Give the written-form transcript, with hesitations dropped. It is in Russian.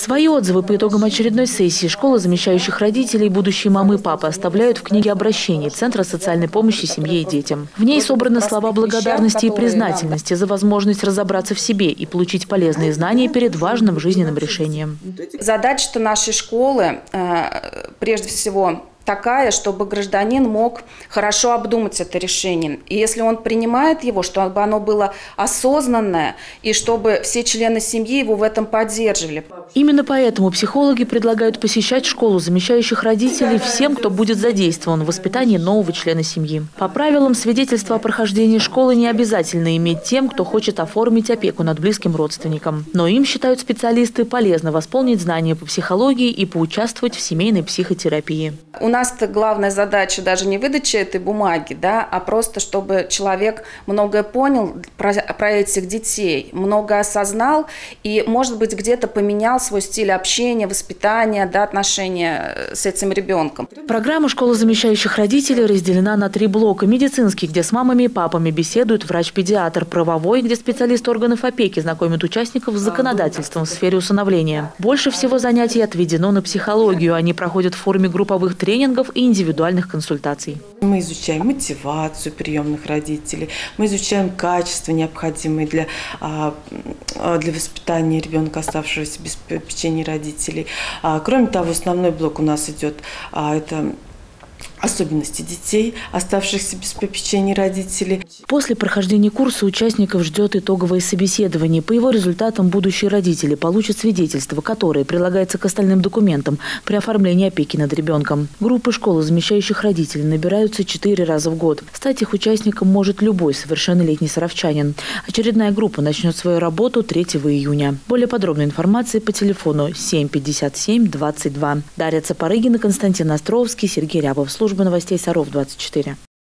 Свои отзывы по итогам очередной сессии школы замещающих родителей будущие мамы и папы оставляют в книге обращений Центра социальной помощи семье и детям. В ней собраны слова благодарности и признательности за возможность разобраться в себе и получить полезные знания перед важным жизненным решением. Задача нашей школы прежде всего такая, чтобы гражданин мог хорошо обдумать это решение. И если он принимает его, чтобы оно было осознанное, и чтобы все члены семьи его в этом поддерживали. Именно поэтому психологи предлагают посещать школу замещающих родителей всем, кто будет задействован в воспитании нового члена семьи. По правилам, свидетельство о прохождении школы не обязательно иметь тем, кто хочет оформить опеку над близким родственником. Но им, считают специалисты, полезно восполнить знания по психологии и поучаствовать в семейной психотерапии. У нас-то главная задача даже не выдача этой бумаги, а просто чтобы человек многое понял про этих детей, многое осознал и, может быть, где-то поменял свой стиль общения, воспитания, отношения с этим ребенком. Программа «Школа замещающих родителей» разделена на 3 блока. Медицинский, где с мамами и папами беседует врач-педиатр. Правовой, где специалисты органов опеки знакомят участников с законодательством в сфере усыновления. Больше всего занятий отведено на психологию. Они проходят в форме групповых тренингов и индивидуальных консультаций. Мы изучаем мотивацию приемных родителей, мы изучаем качества, необходимые для воспитания ребенка, оставшегося без попечения родителей. Кроме того, основной блок у нас идет это особенности детей, оставшихся без попечения родителей. После прохождения курса участников ждет итоговое собеседование. По его результатам будущие родители получат свидетельство, которое прилагается к остальным документам при оформлении опеки над ребенком. Группы школы замещающих родителей набираются 4 раза в год. Стать их участником может любой совершеннолетний саровчанин. Очередная группа начнет свою работу 3 июня. Более подробной информации по телефону 7 57 22. Дарья Цапарыгина, Константин Островский, Сергей Рябов. Служба новостей Саров 24.